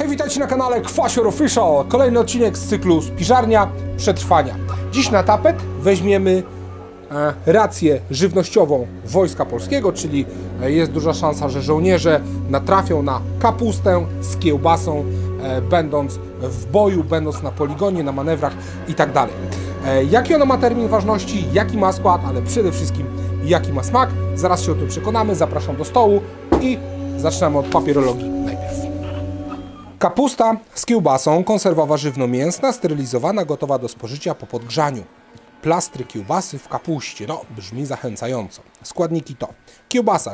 Hej, witajcie na kanale Kwasior Official. Kolejny odcinek z cyklu Spiżarnia Przetrwania. Dziś na tapet weźmiemy rację żywnościową Wojska Polskiego, czyli jest duża szansa, że żołnierze natrafią na kapustę z kiełbasą, będąc w boju, będąc na poligonie, na manewrach i tak dalej. Jaki ona ma termin ważności, jaki ma skład, ale przede wszystkim jaki ma smak. Zaraz się o tym przekonamy. Zapraszam do stołu i zaczynamy od papierologii najpierw. Kapusta z kiełbasą, konserwa warzywno-mięsna, sterylizowana, gotowa do spożycia po podgrzaniu. Plastry kiełbasy w kapuście. No, brzmi zachęcająco. Składniki to kiełbasa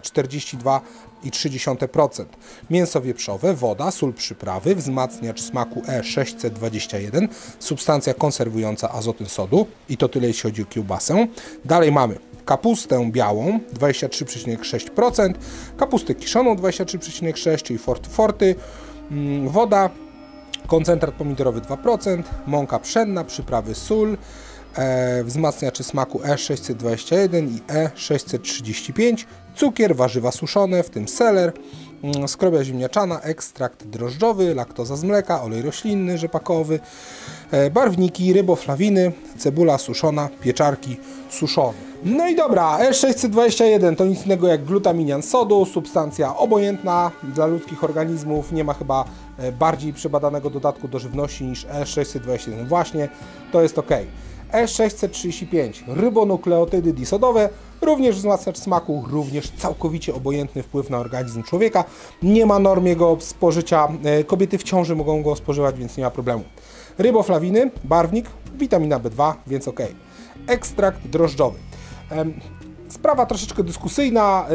42,3%, mięso wieprzowe, woda, sól przyprawy, wzmacniacz smaku E621, substancja konserwująca azotyn sodu i to tyle, jeśli chodzi o kiełbasę. Dalej mamy kapustę białą 23,6%, kapustę kiszoną 23,6%, czyli forty, woda, koncentrat pomidorowy 2%, mąka pszenna, przyprawy sól, wzmacniacze smaku E621 i E635, cukier, warzywa suszone, w tym seler, skrobia ziemniaczana, ekstrakt drożdżowy, laktoza z mleka, olej roślinny, rzepakowy, barwniki, ryboflawiny, cebula suszona, pieczarki suszone. No i dobra, E621 to nic innego jak glutaminian sodu, substancja obojętna dla ludzkich organizmów, nie ma chyba bardziej przebadanego dodatku do żywności niż E621. Właśnie, to jest ok. E635, rybonukleotydy disodowe, również wzmacniacz smaku, również całkowicie obojętny wpływ na organizm człowieka. Nie ma norm jego spożycia, kobiety w ciąży mogą go spożywać, więc nie ma problemu. Ryboflawiny, barwnik, witamina B2, więc ok. Ekstrakt drożdżowy. Sprawa troszeczkę dyskusyjna,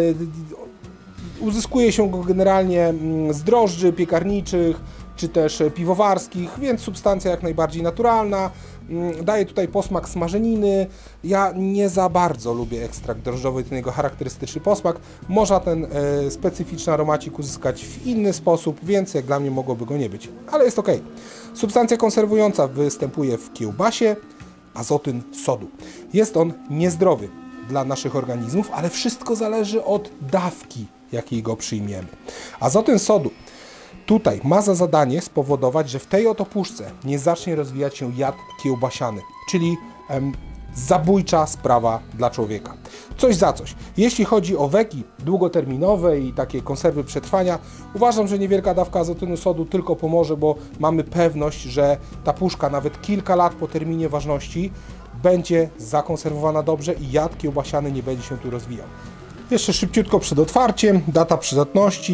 uzyskuje się go generalnie z drożdży piekarniczych, czy też piwowarskich, więc substancja jak najbardziej naturalna. Daje tutaj posmak smażeniny. Ja nie za bardzo lubię ekstrakt drożdżowy, ten jego charakterystyczny posmak. Można ten specyficzny aromacik uzyskać w inny sposób, więc jak dla mnie mogłoby go nie być, ale jest ok. Substancja konserwująca występuje w kiełbasie, azotyn sodu. Jest on niezdrowy dla naszych organizmów, ale wszystko zależy od dawki, jakiej go przyjmiemy. Azotyn sodu tutaj ma za zadanie spowodować, że w tej oto puszce nie zacznie rozwijać się jad kiełbasiany, czyli zabójcza sprawa dla człowieka. Coś za coś. Jeśli chodzi o weki długoterminowe i takie konserwy przetrwania, uważam, że niewielka dawka azotynu sodu tylko pomoże, bo mamy pewność, że ta puszka nawet kilka lat po terminie ważności będzie zakonserwowana dobrze i jad kiełbasiany nie będzie się tu rozwijał. Jeszcze szybciutko przed otwarciem, data przydatności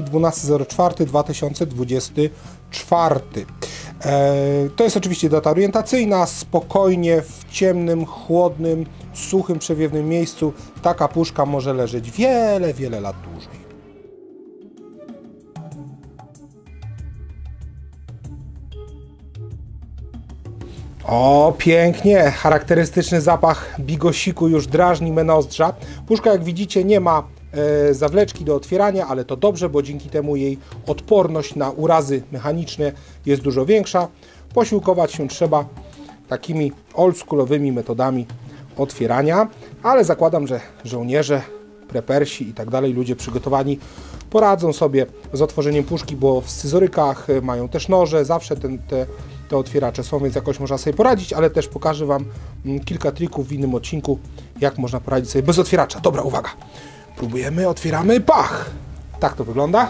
12.04.2024. To jest oczywiście data orientacyjna, spokojnie w ciemnym, chłodnym, suchym, przewiewnym miejscu taka puszka może leżeć wiele, wiele lat dłużej. O, pięknie! Charakterystyczny zapach bigosiku już drażni me nozdrza. Puszka, jak widzicie, nie ma zawleczki do otwierania, ale to dobrze, bo dzięki temu jej odporność na urazy mechaniczne jest dużo większa. Posiłkować się trzeba takimi oldschoolowymi metodami otwierania, ale zakładam, że żołnierze, prepersi i tak dalej, ludzie przygotowani poradzą sobie z otworzeniem puszki, bo w scyzorykach mają też noże, zawsze te otwieracze są, więc jakoś można sobie poradzić, ale też pokażę Wam kilka trików w innym odcinku, jak można poradzić sobie bez otwieracza. Dobra, uwaga! Próbujemy, otwieramy, pach! Tak to wygląda.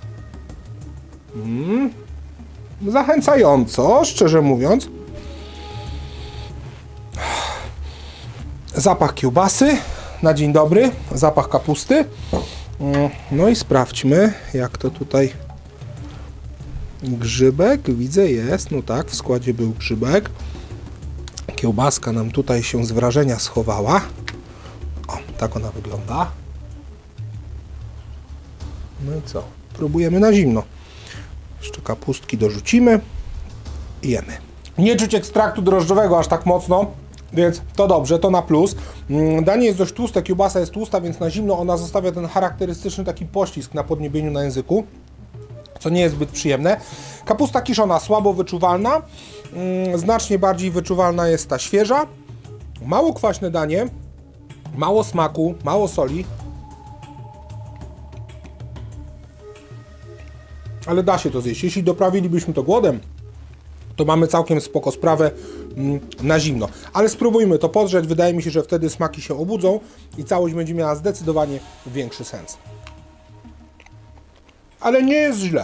Zachęcająco, szczerze mówiąc. Zapach kiełbasy, na dzień dobry, zapach kapusty. No i sprawdźmy, jak to tutaj... Grzybek, widzę, jest, no tak, w składzie był grzybek. Kiełbaska nam tutaj się z wrażenia schowała. O, tak ona wygląda. No i co? Próbujemy na zimno. Jeszcze kapustki dorzucimy i jemy. Nie czuć ekstraktu drożdżowego aż tak mocno, więc to dobrze, to na plus. Danie jest dość tłuste, kiełbasa jest tłusta, więc na zimno ona zostawia ten charakterystyczny taki poślizg na podniebieniu na języku, co nie jest zbyt przyjemne. Kapusta kiszona słabo wyczuwalna, znacznie bardziej wyczuwalna jest ta świeża. Mało kwaśne danie, mało smaku, mało soli. ale da się to zjeść. Jeśli doprawilibyśmy to głodem, to mamy całkiem spoko sprawę na zimno. Ale spróbujmy to podrzeć, wydaje mi się, że wtedy smaki się obudzą i całość będzie miała zdecydowanie większy sens. Ale nie jest źle.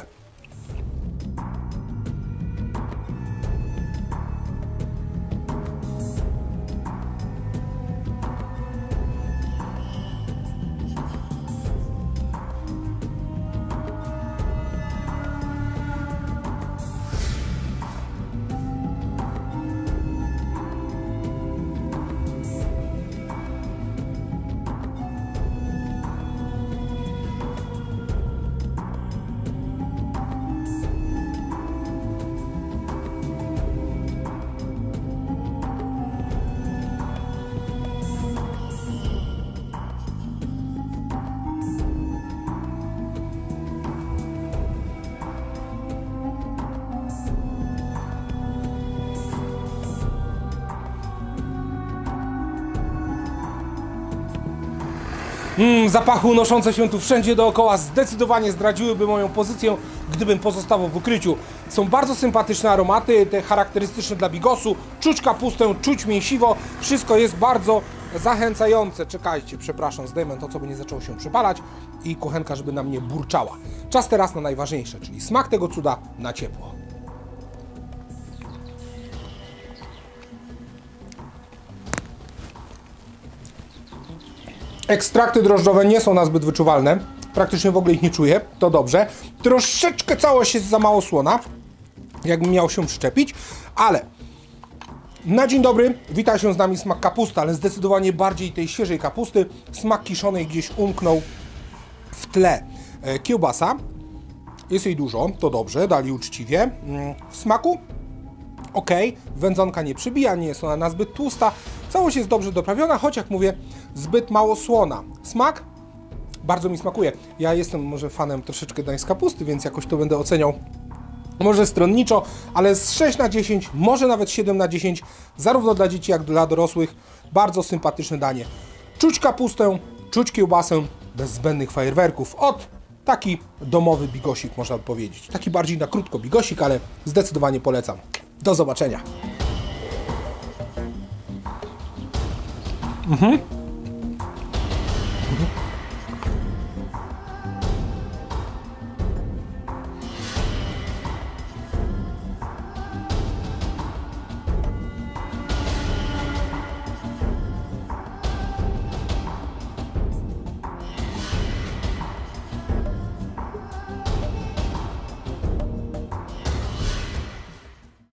Zapachy unoszące się tu wszędzie dookoła zdecydowanie zdradziłyby moją pozycję, gdybym pozostawał w ukryciu. Są bardzo sympatyczne aromaty, te charakterystyczne dla bigosu. Czuć kapustę, czuć mięsiwo. Wszystko jest bardzo zachęcające. Czekajcie, przepraszam, zdejmę to, co by nie zaczęło się przypalać i kuchenka, żeby na mnie burczała. Czas teraz na najważniejsze, czyli smak tego cuda na ciepło. Ekstrakty drożdżowe nie są nazbyt wyczuwalne. Praktycznie w ogóle ich nie czuję. To dobrze. Troszeczkę całość jest za mało słona. Jakbym miał się przyczepić. Ale na dzień dobry wita się z nami smak kapusty, ale zdecydowanie bardziej tej świeżej kapusty. Smak kiszonej gdzieś umknął w tle. Kiełbasa. Jest jej dużo. To dobrze. Dali uczciwie. W smaku ok. Wędzonka nie przybija. Nie jest ona nazbyt tłusta. Całość jest dobrze doprawiona, choć jak mówię, zbyt mało słona. Smak? Bardzo mi smakuje. Ja jestem może fanem troszeczkę dań z kapusty, więc jakoś to będę oceniał może stronniczo, ale z 6 na 10, może nawet 7 na 10, zarówno dla dzieci, jak dla dorosłych. Bardzo sympatyczne danie. Czuć kapustę, czuć kiełbasę, bez zbędnych fajerwerków. Taki domowy bigosik, można by powiedzieć. Taki bardziej na krótko bigosik, ale zdecydowanie polecam. Do zobaczenia. Mhm.